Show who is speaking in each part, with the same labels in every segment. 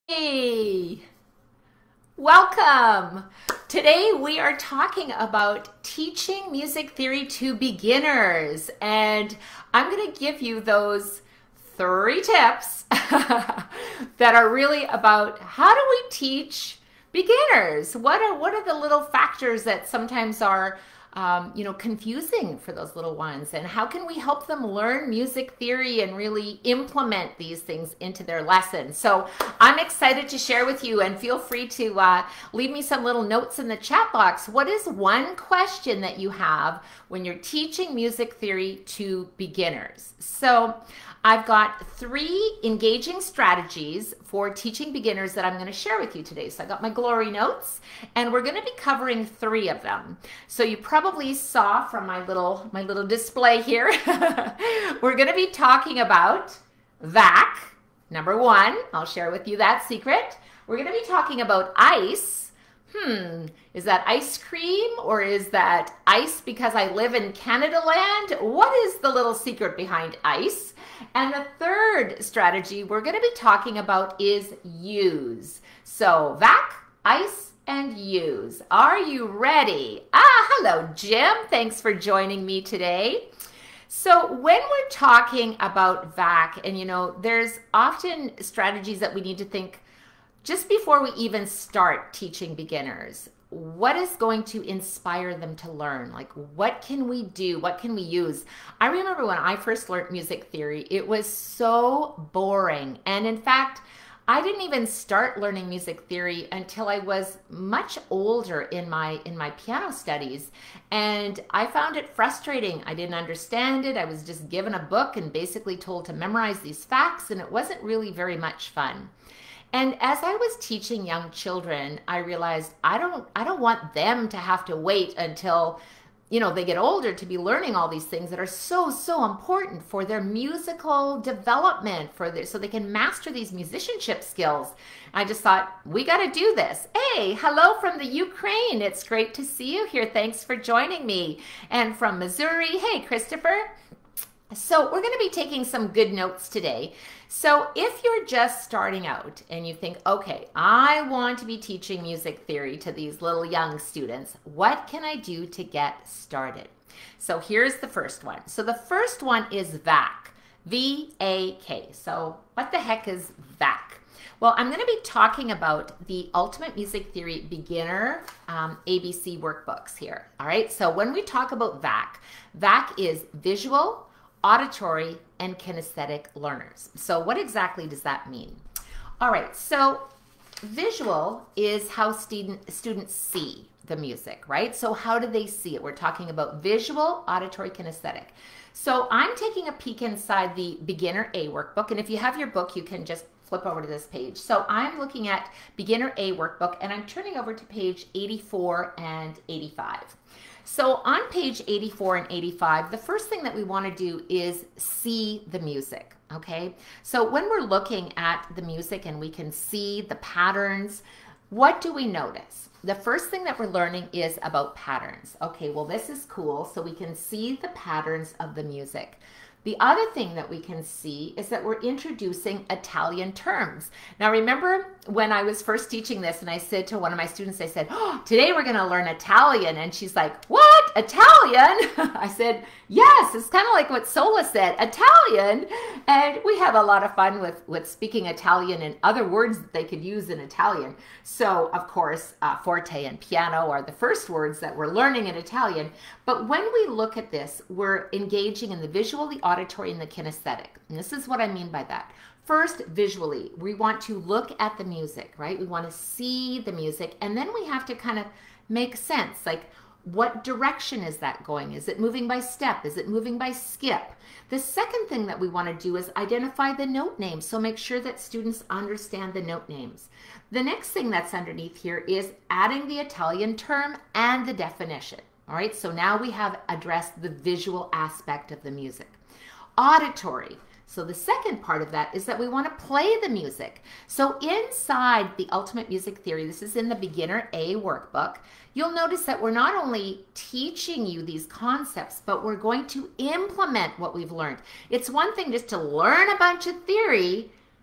Speaker 1: Hey, welcome. Today we are talking about teaching music theory to beginners, and I'm going to give you those 3 tips that are really about how do we teach beginners? What are the little factors that sometimes are confusing for those little ones, and how can we help them learn music theory and really implement these things into their lessons? So I'm excited to share with you, and feel free to leave me some little notes in the chat box. What is one question that you have when you're teaching music theory to beginners? So I've got 3 engaging strategies for teaching beginners that I'm going to share with you today. So I got my glory notes, and we're going to be covering 3 of them. So you probably saw from my little display here, we're going to be talking about VAC, number 1. I'll share with you that secret. We're going to be talking about ice. Is that ice cream, or is that ice because I live in Canada land? What is the little secret behind ice? And the 3rd strategy we're going to be talking about is use. So VAC, ice, and use. Are you ready? Hello, Jim. Thanks for joining me today. So when we're talking about VAC, and there's often strategies that we need to think just before we even start teaching beginners. What is going to inspire them to learn? Like, what can we do? What can we use? I remember when I first learned music theory, it was so boring. And in fact, I didn't even start learning music theory until I was much older in my piano studies. And I found it frustrating. I didn't understand it. I was just given a book and basically told to memorize these facts, and it wasn't really very much fun. And as I was teaching young children, I realized I don't want them to have to wait until, they get older to be learning all these things that are so important for their musical development, so they can master these musicianship skills. I just thought, we got to do this. Hey, hello from the Ukraine. It's great to see you here. Thanks for joining me. And from Missouri, hey, Christopher. So we're going to be taking some good notes today. So if you're just starting out and you think, okay, I want to be teaching music theory to these little young students, what can I do to get started? So here's the first one. So the first one is VAC, V-A-K. So what the heck is VAC? Well, I'm going to be talking about the Ultimate Music Theory Beginner ABC workbooks here. All right, so when we talk about VAC, VAC is visual, auditory, and kinesthetic learners. So what exactly does that mean? All right, so visual is how students see the music, right? So how do they see it? We're talking about visual, auditory, kinesthetic. So I'm taking a peek inside the Beginner A workbook, and if you have your book, you can just flip over to this page. So I'm looking at Beginner A workbook, and I'm turning over to page 84 and 85. So on page 84 and 85, the first thing that we want to do is see the music, okay? So when we're looking at the music and we can see the patterns, what do we notice? The first thing that we're learning is about patterns. Okay, well, this is cool. So we can see the patterns of the music. The other thing that we can see is that we're introducing Italian terms. Now, remember when I was first teaching this and I said to one of my students, I said, oh, today we're going to learn Italian. And she's like, what? Italian? I said, yes, it's kind of like what Sola said, Italian. And we have a lot of fun with speaking Italian and other words that they could use in Italian. So, of course, forte and piano are the first words that we're learning in Italian. But when we look at this, we're engaging in the visual, the auditory, and the kinesthetic. And this is what I mean by that. First, visually, we want to look at the music, right? We want to see the music, and then we have to kind of make sense. Like, what direction is that going? Is it moving by step? Is it moving by skip? The second thing that we want to do is identify the note names. So make sure that students understand the note names. The next thing that's underneath here is adding the Italian term and the definition. All right, so now we have addressed the visual aspect of the music. Auditory. So the second part of that is that we want to play the music. So inside the Ultimate Music Theory, this is in the Beginner A workbook, you'll notice that we're not only teaching you these concepts, but we're going to implement what we've learned. It's one thing just to learn a bunch of theory,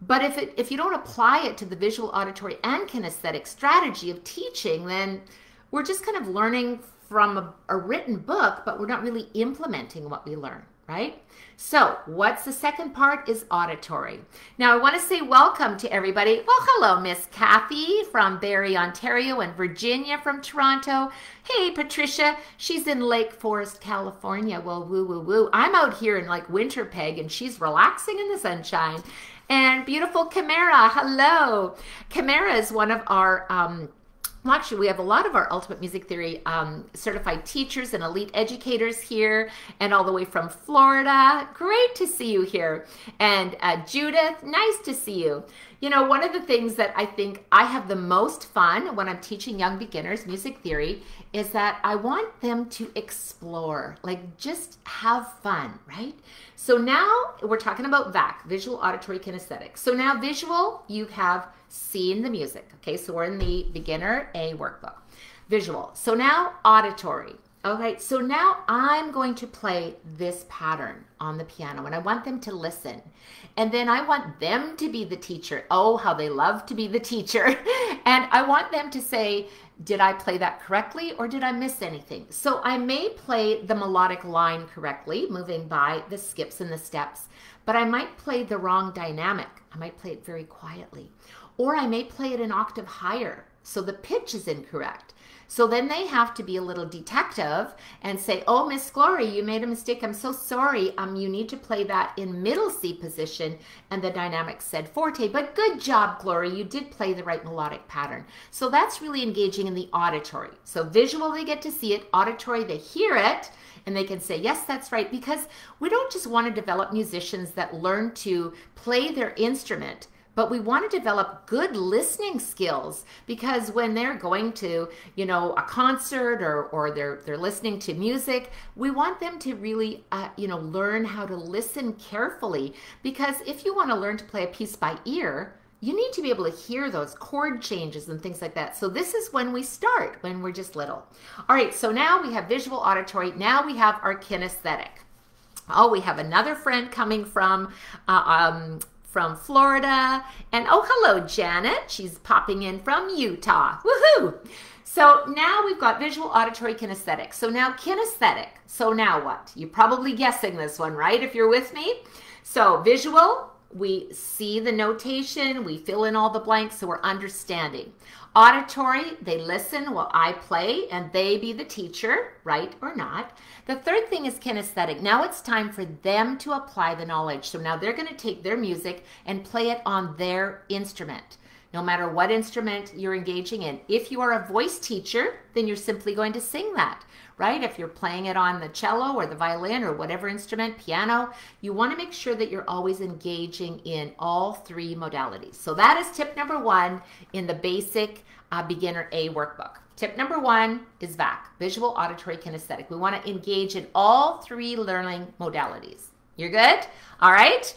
Speaker 1: But if you don't apply it to the visual, auditory, and kinesthetic strategy of teaching, then we're just kind of learning from a written book, but we're not really implementing what we learn, right? So what's the second part is auditory. Now I want to say welcome to everybody. Well, hello, Miss Kathy from Barrie, Ontario, and Virginia from Toronto. Hey, Patricia, she's in Lake Forest, California. Well, woo, woo, woo. I'm out here in like Winterpeg, and she's relaxing in the sunshine. And beautiful Camara, hello. Camara is one of our well, actually, we have a lot of our Ultimate Music Theory certified teachers and elite educators here, and all the way from Florida. Great to see you here. And Judith, nice to see you. You know, one of the things that I think I have the most fun when I'm teaching young beginners music theory is that I want them to explore, like just have fun, right? So now we're talking about VAC, visual, auditory, kinesthetic. So now visual, you have seen the music. Okay, so we're in the beginner A workbook. Visual. So now auditory. Okay, so now I'm going to play this pattern on the piano, and I want them to listen. And then I want them to be the teacher. Oh, how they love to be the teacher. And I want them to say, did I play that correctly or did I miss anything? So I may play the melodic line correctly, moving by the skips and the steps, but I might play the wrong dynamic. I might play it very quietly. Or I may play it an octave higher, so the pitch is incorrect. So then they have to be a little detective and say, oh, Miss Glory, you made a mistake. I'm so sorry. You need to play that in middle C position, and the dynamic said forte. But good job, Glory. You did play the right melodic pattern. So that's really engaging in the auditory. So visual, they get to see it. Auditory, they hear it. And they can say, yes, that's right, because we don't just want to develop musicians that learn to play their instrument, but we want to develop good listening skills, because when they're going to, you know, a concert or they're listening to music, we want them to really, you know, learn how to listen carefully, because if you want to learn to play a piece by ear, you need to be able to hear those chord changes and things like that. So this is when we start, when we're just little. All right, so now we have visual, auditory. Now we have our kinesthetic. Oh, we have another friend coming from Florida. And oh, hello, Janet. She's popping in from Utah. Woohoo! So now we've got visual, auditory, kinesthetic. So now kinesthetic. So now what? You're probably guessing this one, right? If you're with me. So visual, we see the notation, we fill in all the blanks, so we're understanding. Auditory, they listen while I play and they be the teacher, right or not. The third thing is kinesthetic. Now it's time for them to apply the knowledge. So now they're going to take their music and play it on their instrument, no matter what instrument you're engaging in. If you are a voice teacher, then you're simply going to sing that, right? If you're playing it on the cello or the violin or whatever instrument, piano, you want to make sure that you're always engaging in all three modalities. So that is tip number one in the basic beginner A workbook. Tip number one is VAC, visual, auditory, kinesthetic. We want to engage in all three learning modalities. You're good? All right.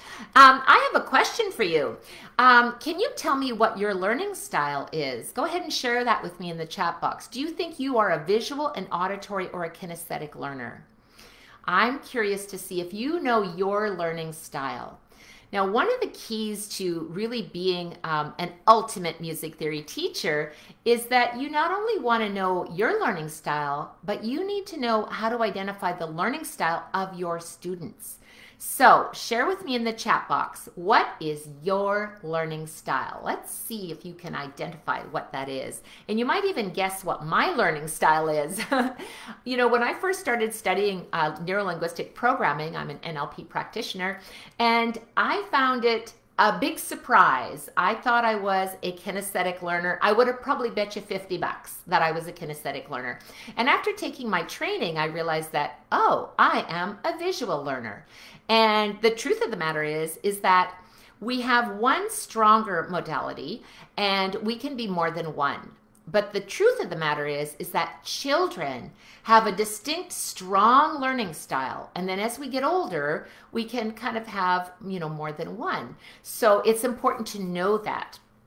Speaker 1: I have a question for you. Can you tell me what your learning style is? Go ahead and share that with me in the chat box. Do you think you are a visual, an auditory, or a kinesthetic learner? I'm curious to see if you know your learning style. Now, one of the keys to really being an ultimate music theory teacher is that you not only want to know your learning style, but you need to know how to identify the learning style of your students. So share with me in the chat box, what is your learning style? Let's see if you can identify what that is. And you might even guess what my learning style is. You know, when I first started studying neurolinguistic programming, I'm an NLP practitioner, and I found it a big surprise. I thought I was a kinesthetic learner. I would have probably bet you $50 that I was a kinesthetic learner. And after taking my training, I realized that, oh, I am a visual learner. And the truth of the matter is that we have one stronger modality and we can be more than one. But the truth of the matter is that children have a distinct, strong learning style. And then as we get older, we can kind of have, you know, more than one. So it's important to know that.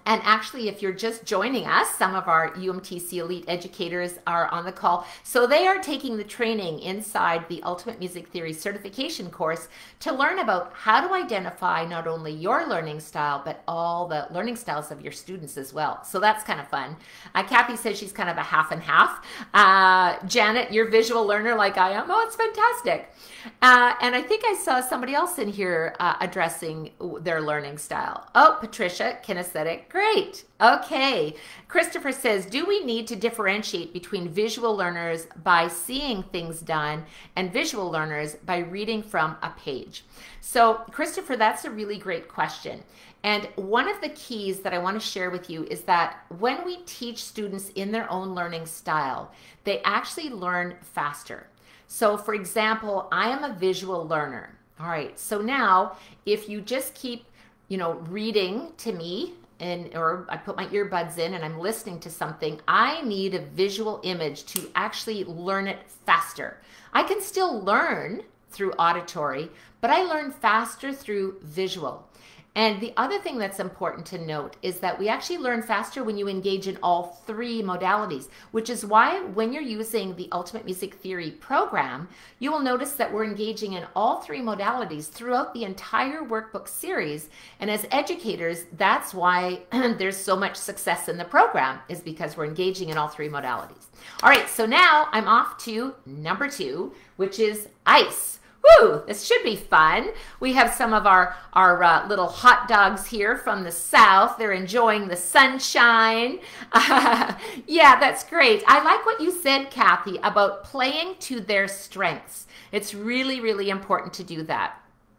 Speaker 1: And actually, if you're just joining us, some of our UMTC Elite educators are on the call. So they are taking the training inside the Ultimate Music Theory certification course to learn about how to identify not only your learning style, but all the learning styles of your students as well. So that's kind of fun. Kathy says she's kind of a half and half. Janet, you're a visual learner like I am. Oh, it's fantastic. And I think I saw somebody else in here addressing their learning style. Oh, Patricia, kinesthetic. Great. Okay. Christopher says, do we need to differentiate between visual learners by seeing things done and visual learners by reading from a page? So, Christopher, that's a really great question. And one of the keys that I want to share with you is that when we teach students in their own learning style, they actually learn faster. So, for example, I am a visual learner. All right. So now, if you just keep, reading to me, or I put my earbuds in and I'm listening to something, I need a visual image to actually learn it faster. I can still learn through auditory, but I learn faster through visual. And the other thing that's important to note is that we actually learn faster when you engage in all three modalities, which is why when you're using the Ultimate Music Theory program, you will notice that we're engaging in all three modalities throughout the entire workbook series. And as educators, that's why there's so much success in the program, is because we're engaging in all three modalities. All right, so now I'm off to number 2, which is ICE. Woo, this should be fun. We have some of our little hot dogs here from the South. They're enjoying the sunshine. Yeah, that's great. I like what you said, Kathy, about playing to their strengths. It's really, really important to do that.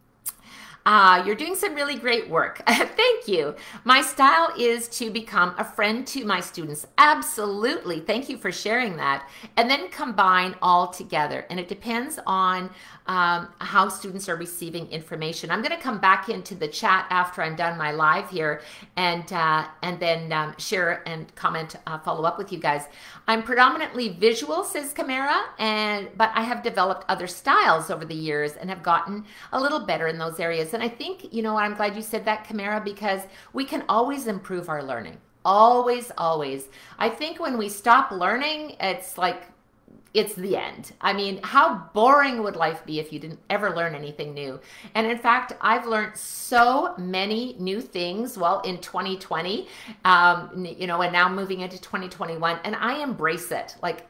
Speaker 1: You're doing some really great work. Thank you. My style is to become a friend to my students. Absolutely. Thank you for sharing that. And then combine all together. And it depends on how students are receiving information. I'm going to come back into the chat after I'm done my live here and then share and comment, follow up with you guys. I'm predominantly visual, says Camara, but I have developed other styles over the years and have gotten a little better in those areas. And I think, I'm glad you said that, Camara, because we can always improve our learning. Always, always. I think when we stop learning, it's like, it's the end. I mean, how boring would life be if you didn't ever learn anything new? And in fact, I've learned so many new things, in 2020, and now moving into 2021, and I embrace it. Like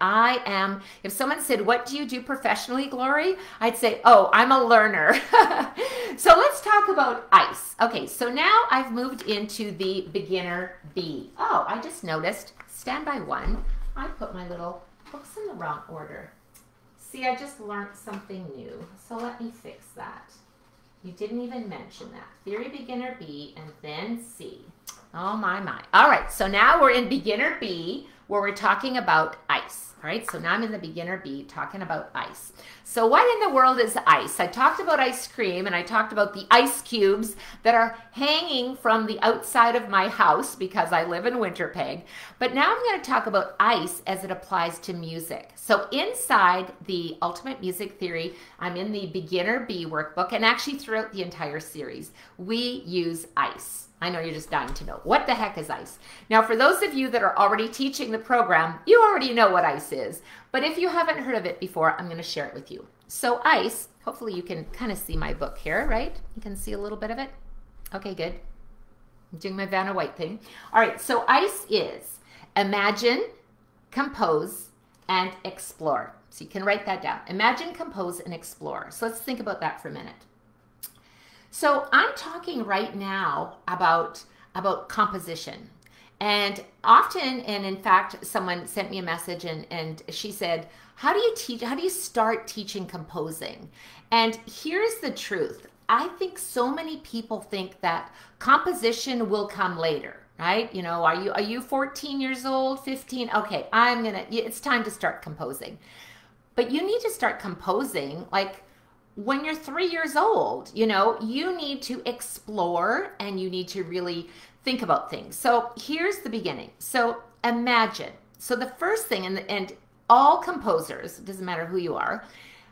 Speaker 1: if someone said, what do you do professionally, Glory? I'd say, oh, I'm a learner. So let's talk about ICE. Okay, so now I've moved into the beginner B. Oh, I just noticed, standby 1, I put my little books in the wrong order. See, I just learned something new. So let me fix that. You didn't even mention that. Theory beginner B and then C. Oh my. All right, so now we're in beginner B where we're talking about ICE. All right, so now I'm in the beginner B talking about ICE. So what in the world is ICE? I talked about ice cream and I talked about the ice cubes that are hanging from the outside of my house because I live in Winterpeg. But now I'm going to talk about ICE as it applies to music. So inside the Ultimate Music Theory, I'm in the Beginner B workbook, and actually throughout the entire series, we use ICE. I know you're just dying to know. What the heck is ICE? Now, for those of you that are already teaching the program, you already know what ICE is. But if you haven't heard of it before, I'm going to share it with you. So ICE, hopefully you can kind of see my book here, right? You can see a little bit of it? Okay, good. I'm doing my Vanna White thing. All right, so ICE is imagine, compose, and explore. So you can write that down. Imagine, compose, and explore. So let's think about that for a minute. So I'm talking right now about composition. And often, and in fact, someone sent me a message and she said, how do you start teaching composing? And here's the truth. I think so many people think that composition will come later, right? Are you 14 years old, 15? Okay, it's time to start composing. But you need to start composing like when you're 3 years old. You need to explore and you need to really think about things. So here's the beginning. So imagine. So the first thing, and all composers, it doesn't matter who you are,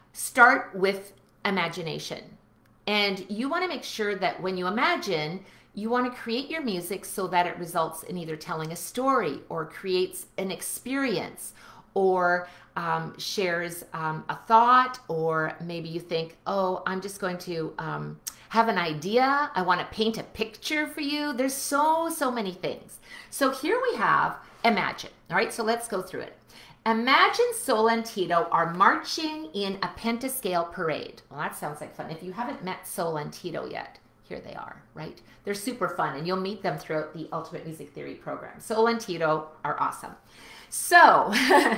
Speaker 1: start with imagination. And you want to make sure that when you imagine, you want to create your music so that it results in either telling a story or creates an experience or shares a thought, or maybe you think, oh, I'm just going to have an idea. I want to paint a picture for you. There's so many things. So here we have imagine. All right, so let's go through it. Imagine Sol and Tito are marching in a pentascale parade. Well, that sounds like fun. If you haven't met Sol and Tito yet, here they are, right? They're super fun, and you'll meet them throughout the Ultimate Music Theory program. Sol and Tito are awesome. So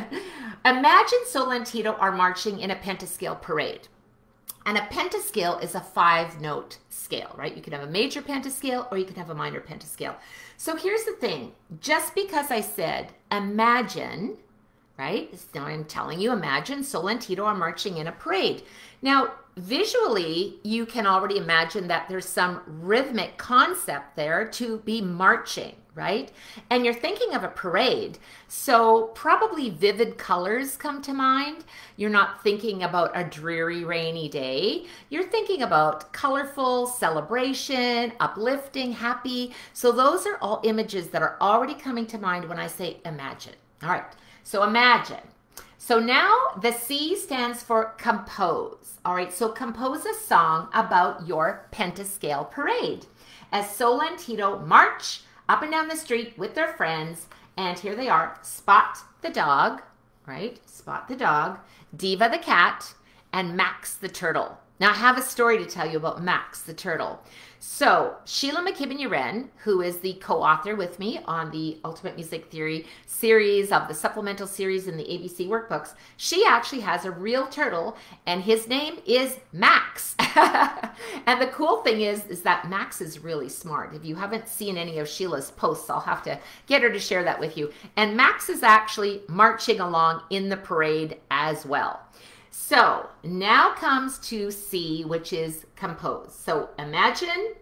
Speaker 1: imagine Sol and Tito are marching in a pentascale parade. And a pentascale is a 5-note scale, right? You can have a major pentascale or you can have a minor pentascale. So here's the thing. Just because I said imagine, right? Now I'm telling you, imagine Sol and Tito are marching in a parade. Now, visually, you can already imagine that there's some rhythmic concept there to be marching, right? And you're thinking of a parade, so probably vivid colors come to mind. You're not thinking about a dreary, rainy day. You're thinking about colorful, celebration, uplifting, happy. So those are all images that are already coming to mind when I say imagine. All right, so imagine. So now the C stands for compose. All right, so compose a song about your pentascale parade as Sol and Tito march up and down the street with their friends. And here they are, Spot the dog, right? Spot the dog, Diva the cat, and Max the turtle. Now I have a story to tell you about Max the turtle. So Sheila McKibben-Uren, who is the co-author with me on the Ultimate Music Theory series of the supplemental series in the ABC workbooks, she actually has a real turtle, and his name is Max. And the cool thing is that Max is really smart. If you haven't seen any of Sheila's posts, I'll have to get her to share that with you. And Max is actually marching along in the parade as well. So now comes to C, which is compose. So imagine,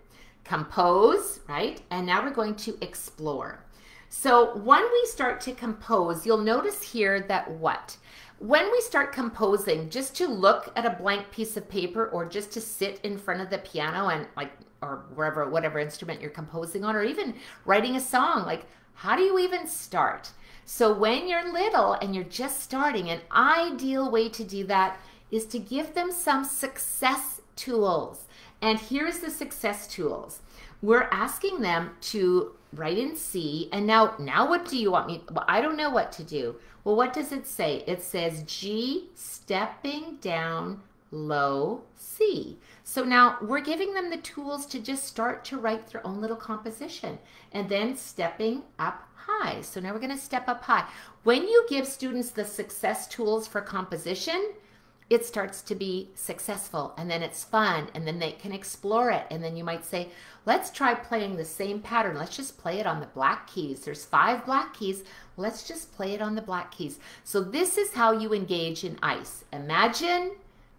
Speaker 1: compose, right? And now we're going to explore. So when we start to compose, you'll notice here that what? When we start composing, just to look at a blank piece of paper or just to sit in front of the piano and or wherever, whatever instrument you're composing on, or even writing a song, how do you even start? So when you're little and you're just starting, an ideal way to do that is to give them some success tools. And here's the success tools. We're asking them to write in C. And now what do you want me? Well, I don't know what to do. Well, what does it say? It says G stepping down low C. So now we're giving them the tools to just start to write their own little composition, and then stepping up high. So now we're going to step up high. When you give students the success tools for composition, it starts to be successful, and then it's fun, and then they can explore it. And then you might say, let's try playing the same pattern. Let's just play it on the black keys. There's 5 black keys. Let's just play it on the black keys. So this is how you engage in ICE. Imagine,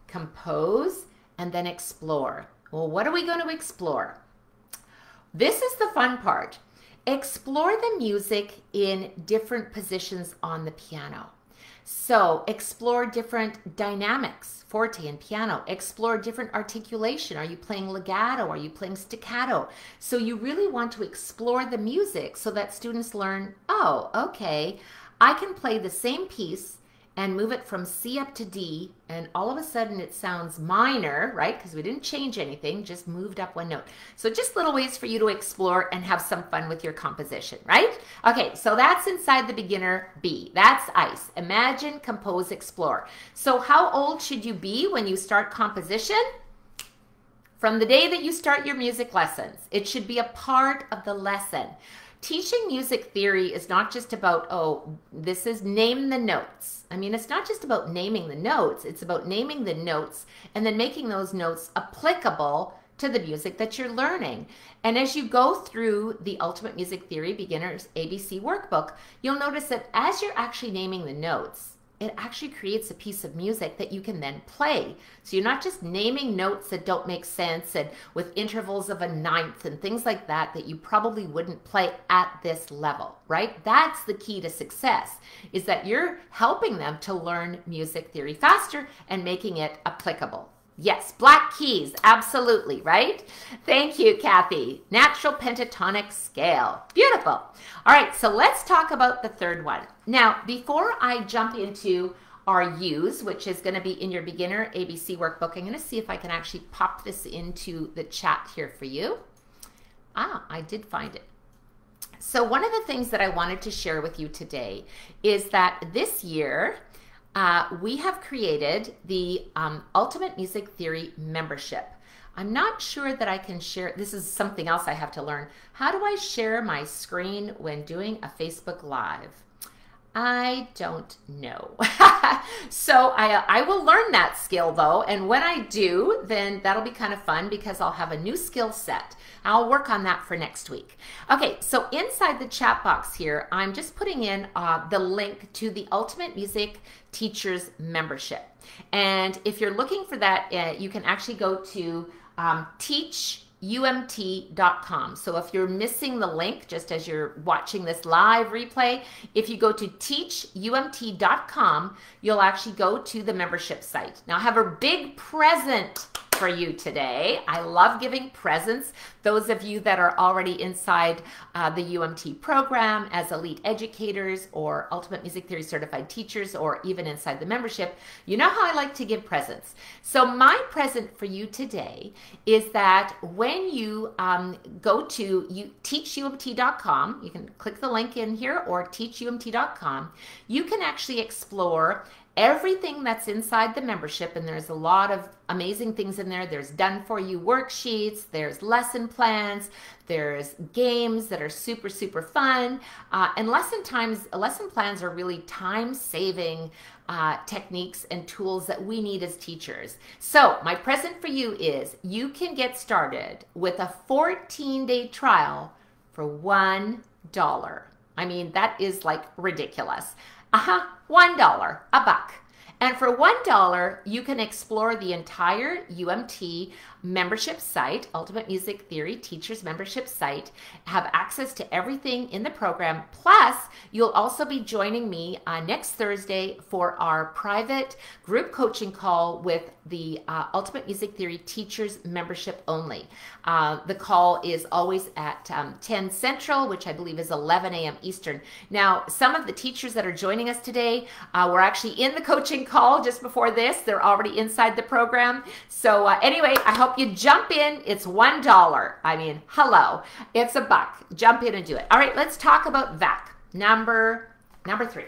Speaker 1: compose, and then explore. Well, what are we going to explore? This is the fun part. Explore the music in different positions on the piano. So explore different dynamics, forte and piano. Explore different articulation. Are you playing legato? Are you playing staccato? So you really want to explore the music so that students learn, oh, okay, I can play the same piece and move it from C up to D, and all of a sudden it sounds minor, right? Because we didn't change anything, just moved up 1 note. So just little ways for you to explore and have some fun with your composition, right? Okay, so that's inside the beginner B. That's ICE. Imagine, compose, explore. So how old should you be when you start composition? From the day that you start your music lessons. It should be a part of the lesson. Teaching music theory is not just about, oh, this is name the notes. I mean, it's not just about naming the notes. It's about naming the notes and then making those notes applicable to the music that you're learning. And as you go through the Ultimate Music Theory Beginner's ABC workbook, you'll notice that as you're actually naming the notes, it actually creates a piece of music that you can then play. So you're not just naming notes that don't make sense and with intervals of a ninth and things like that that you probably wouldn't play at this level, right? That's the key to success, is that you're helping them to learn music theory faster and making it applicable. Yes, black keys, absolutely, right? Thank you, Kathy. Natural pentatonic scale. Beautiful. All right, so let's talk about the third one. Now, before I jump into our use, which is going to be in your beginner ABC workbook, I'm going to see if I can actually pop this into the chat here for you. I did find it. So one of the things that I wanted to share with you today is that this year, we have created the Ultimate Music Theory membership. I'm not sure that I can share. This is something else I have to learn. How do I share my screen when doing a Facebook Live? I don't know. So I will learn that skill though. And when I do, then that'll be kind of fun because I'll have a new skill set. I'll work on that for next week. Okay, so inside the chat box here, I'm just putting in the link to the Ultimate Music Teachers membership. And if you're looking for that, you can actually go to teachumt.com. So if you're missing the link, just as you're watching this live replay, if you go to teachumt.com, you'll actually go to the membership site. Now I have a big present for you today. I love giving presents. Those of you that are already inside the UMT program as elite educators or Ultimate Music Theory certified teachers or even inside the membership, you know how I like to give presents. So my present for you today is that when you go to teachumt.com, you can click the link in here or teachumt.com, you can actually explore everything that's inside the membership, and there's a lot of amazing things in there. There's done for you worksheets, there's lesson plans, there's games that are super, super fun, and lesson plans are really time-saving techniques and tools that we need as teachers. So my present for you is you can get started with a 14-day trial for $1. I mean, that is like ridiculous. $1, a buck. And for $1, you can explore the entire UMT membership site, Ultimate Music Theory Teachers membership site, have access to everything in the program. Plus, you'll also be joining me next Thursday for our private group coaching call with the Ultimate Music Theory Teachers membership only. The call is always at 10 Central, which I believe is 11 a.m. Eastern. Now, some of the teachers that are joining us today were actually in the coaching call just before this. They're already inside the program. So anyway, I hope you jump in. It's $1. I mean, hello, it's a buck. Jump in and do it. All right, let's talk about VAC, number 3.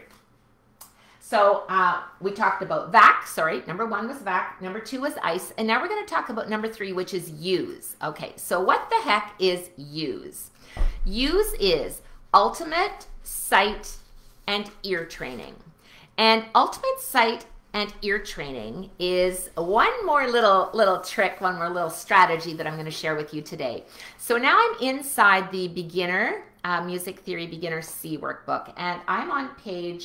Speaker 1: So we talked about VAC, sorry, number 1 was VAC, number 2 was ICE, and now we're going to talk about number 3, which is USE. Okay, so what the heck is USE? USE is Ultimate Sight and Ear Training. And Ultimate Sight and Ear Training is one more little trick, one more little strategy that I'm going to share with you today. So now I'm inside the Beginner Music Theory Beginner C workbook, and I'm on page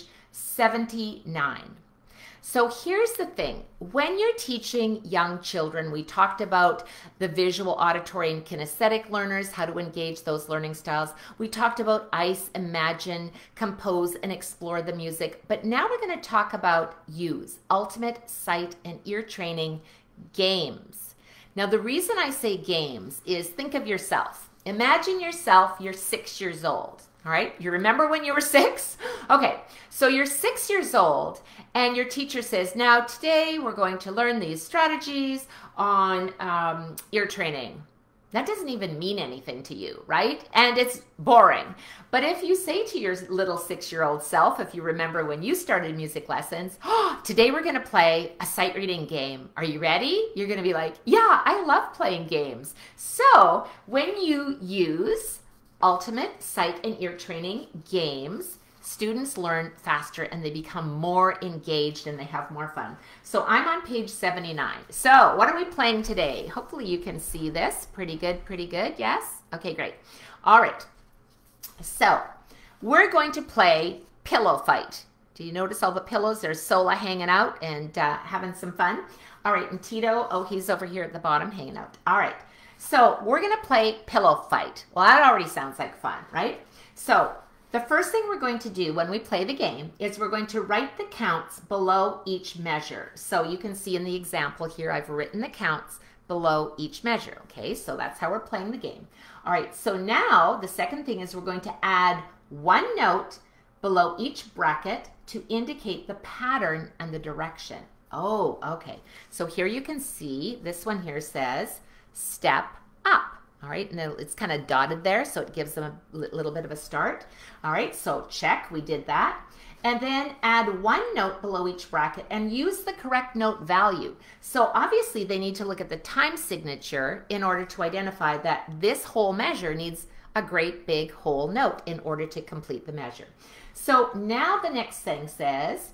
Speaker 1: 79. So here's the thing. When you're teaching young children, we talked about the visual, auditory, and kinesthetic learners, how to engage those learning styles. We talked about ICE, imagine, compose, and explore the music. But now we're going to talk about USE, Ultimate Sight and Ear Training, games. Now the reason I say games is think of yourself. Imagine yourself, you're 6 years old. All right, you remember when you were 6? Okay, so you're 6 years old and your teacher says, now today we're going to learn these strategies on ear training. That doesn't even mean anything to you, right? And it's boring. But if you say to your little 6-year-old self, if you remember when you started music lessons, oh, today we're going to play a sight reading game. Are you ready? You're going to be like, yeah, I love playing games. So when you use Ultimate Sight and Ear Training games, students learn faster and they become more engaged and they have more fun. So I'm on page 79. So what are we playing today? Hopefully you can see this. Pretty good, yes? Okay, great. All right. So we're going to play pillow fight. Do you notice all the pillows? There's Sola hanging out and having some fun. All right, and Tito, oh, he's over here at the bottom hanging out. All right. So we're going to play pillow fight. Well, that already sounds like fun, right? So The first thing we're going to do when we play the game is we're going to write the counts below each measure. So you can see in the example here, I've written the counts below each measure. Okay, so that's how we're playing the game. All right, so now the second thing is we're going to add one note below each bracket to indicate the pattern and the direction. Oh, okay. So here you can see this one here says step up. All right, and it's kind of dotted there, so it gives them a little bit of a start. All right, so check, we did that. And then add one note below each bracket and use the correct note value. So obviously they need to look at the time signature in order to identify that this whole measure needs a great big whole note in order to complete the measure. So now the next thing says,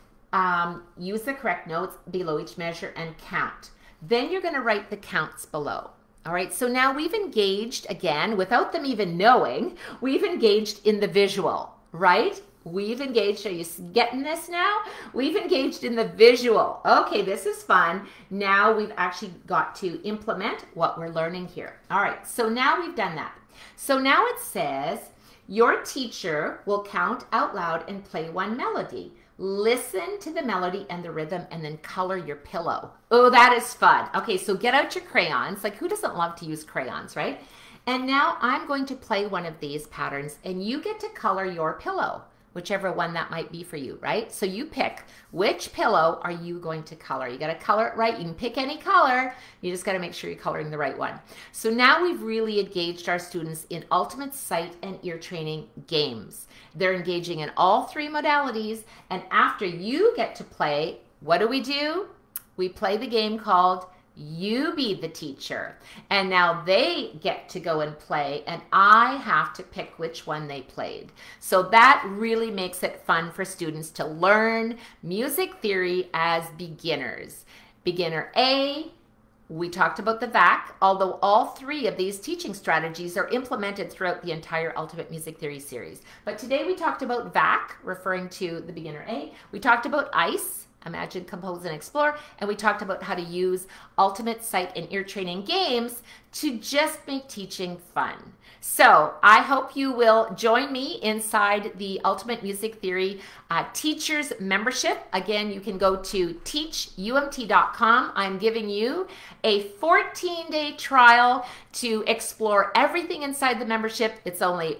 Speaker 1: use the correct notes below each measure and count. Then you're going to write the counts below. All right, so now we've engaged, again, without them even knowing, we've engaged in the visual, right? We've engaged, are you getting this now? We've engaged in the visual. Okay, this is fun. Now we've actually got to implement what we're learning here. All right, so now we've done that. So now it says, your teacher will count out loud and play one melody. Listen to the melody and the rhythm and then color your pillow. Oh, that is fun. Okay, so get out your crayons. Like, who doesn't love to use crayons, right? And now I'm going to play one of these patterns and you get to color your pillow, whichever one that might be for you, right? So you pick which pillow are you going to color. You got to color it right. You can pick any color. You just got to make sure you're coloring the right one. So now we've really engaged our students in ultimate sight and ear training games. They're engaging in all three modalities. And after you get to play, what do? We play the game called You Be the Teacher. And now they get to go and play and I have to pick which one they played. So that really makes it fun for students to learn music theory as beginners. Beginner A, we talked about the VAC, although all three of these teaching strategies are implemented throughout the entire Ultimate Music Theory series. But today we talked about VAC, referring to the Beginner A. We talked about ICE, Imagine, Compose, and Explore, and we talked about how to use ultimate sight and ear training games to just make teaching fun. So I hope you will join me inside the Ultimate Music Theory Teachers Membership. Again, you can go to teachumt.com. I'm giving you a 14-day trial to explore everything inside the membership. It's only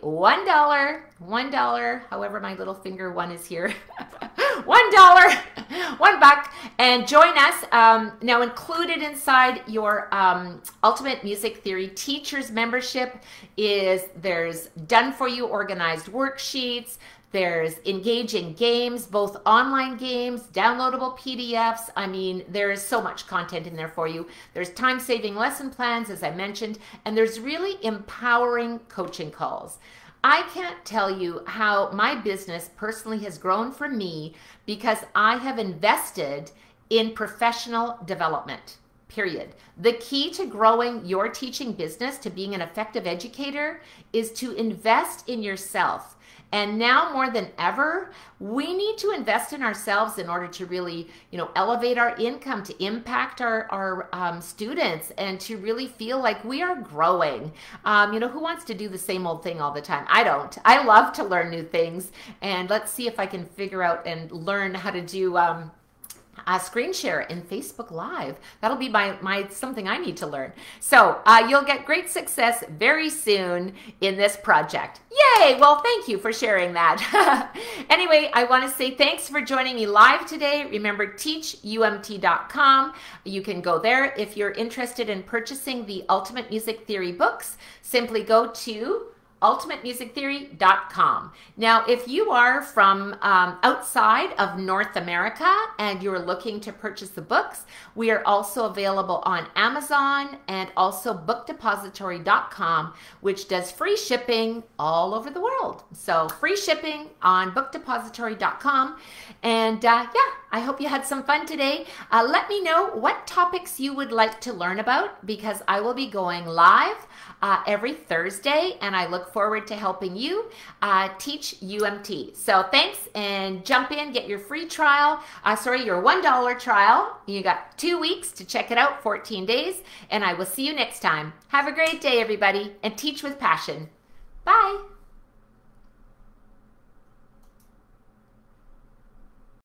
Speaker 1: $1, however my little finger one is here. $1, $1, and join us. Now included inside your Ultimate Music Theory Teachers Membership is there's done for you organized worksheets, there's engaging games, both online games, downloadable PDFs. I mean, there is so much content in there for you. There's time-saving lesson plans, as I mentioned, and there's really empowering coaching calls. I can't tell you how my business personally has grown for me because I have invested in professional development, period. The key to growing your teaching business, to being an effective educator, is to invest in yourself. And now more than ever, we need to invest in ourselves in order to really, elevate our income, to impact our students, and to really feel like we are growing. Who wants to do the same old thing all the time? I don't. I love to learn new things. And let's see if I can figure out and learn how to do screen share in Facebook Live. That'll be my something I need to learn. So you'll get great success very soon in this project. Yay! Well, thank you for sharing that. Anyway, I want to say thanks for joining me live today. Remember, teachumt.com. You can go there. If you're interested in purchasing the Ultimate Music Theory books, simply go to ultimatemusictheory.com. Now, if you are from outside of North America and you're looking to purchase the books, we are also available on Amazon and also bookdepository.com, which does free shipping all over the world. So free shipping on bookdepository.com. And I hope you had some fun today. Let me know what topics you would like to learn about, because I will be going live every Thursday, and I look forward to helping you teach UMT. So thanks, and jump in, get your free trial, your $1 trial. You got 2 weeks to check it out, 14 days, and I will see you next time. Have a great day, everybody, and teach with passion. Bye.